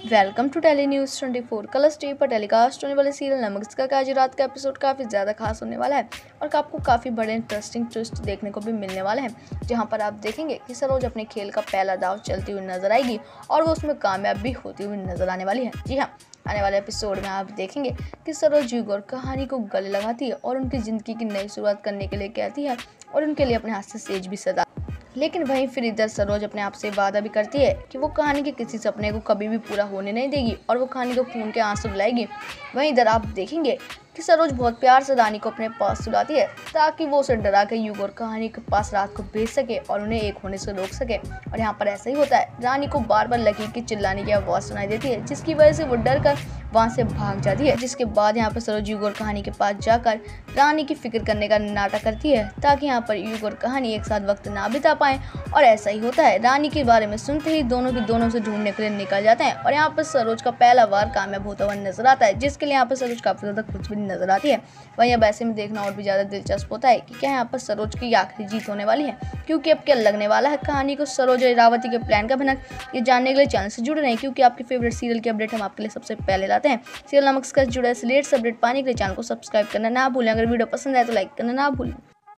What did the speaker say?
Welcome to tele news 24। Colors TV पर telecast होने वाले सीरियल नमक का आज रात का एपिसोड काफ़ी ज़्यादा खास होने वाला है और आपको काफ़ी बड़े इंटरेस्टिंग ट्विस्ट देखने को भी मिलने वाले हैं, जहां पर आप देखेंगे कि सरोज अपने खेल का पहला दाव चलती हुई नजर आएगी और वो उसमें कामयाब भी होती हुई नजर आने वाली है। जी हाँ, आने वाले एपिसोड में आप देखेंगे कि सरोज युग और कहानी को गले लगाती है और उनकी ज़िंदगी की नई शुरुआत करने के लिए कहती है और उनके लिए अपने हाथ से सेज भी सजा। लेकिन वहीं फिर इधर सरोज अपने आप से वादा भी करती है कि वो कहानी के किसी सपने को कभी भी पूरा होने नहीं देगी और वो कहानी को खून के आंसू लाएगी। वहीं इधर आप देखेंगे कि सरोज बहुत प्यार से रानी को अपने पास सुलाती है ताकि वो उसे डरा के युग और कहानी के पास रात को भेज सके और उन्हें एक होने से रोक सके। और यहाँ पर ऐसा ही होता है, रानी को बार बार लकीर की चिल्लाने की आवाज़ सुनाई देती है, जिसकी वजह से वो डर कर वहाँ से भाग जाती है। जिसके बाद यहाँ पर सरोज युग और कहानी के पास जाकर रानी की फिक्र करने का नाटक करती है ताकि यहाँ पर युग और कहानी एक साथ वक्त ना बिता पाएं। और ऐसा ही होता है, रानी के बारे में सुनते ही दोनों से ढूंढने के लिए निकल जाते हैं और यहाँ पर सरोज का पहला वार कामयाब होता हुआ नजर आता है, जिसके लिए यहाँ पर सरोज काफी ज्यादा खुश भी नजर आती है। वहीं अब ऐसे में देखना और भी ज्यादा दिलचस्प होता है कि क्या यहाँ पर सरोज की आखिरी जीत होने वाली है, क्योंकि अब क्या लगने वाला है कहानी को सरोज और इरावती के प्लान का भनक। ये जानने के लिए चैनल से जुड़े रहें, क्योंकि आपके फेवरेट सीरियल की अपडेट हम आपके लिए सबसे पहले लाते हैं। सीरियल नमक से जुड़े लेटेस्ट अपडेट पाने के लिए चैनल को सब्सक्राइब करना ना भूलें। अगर वीडियो पसंद आए तो लाइक करना ना भूलें।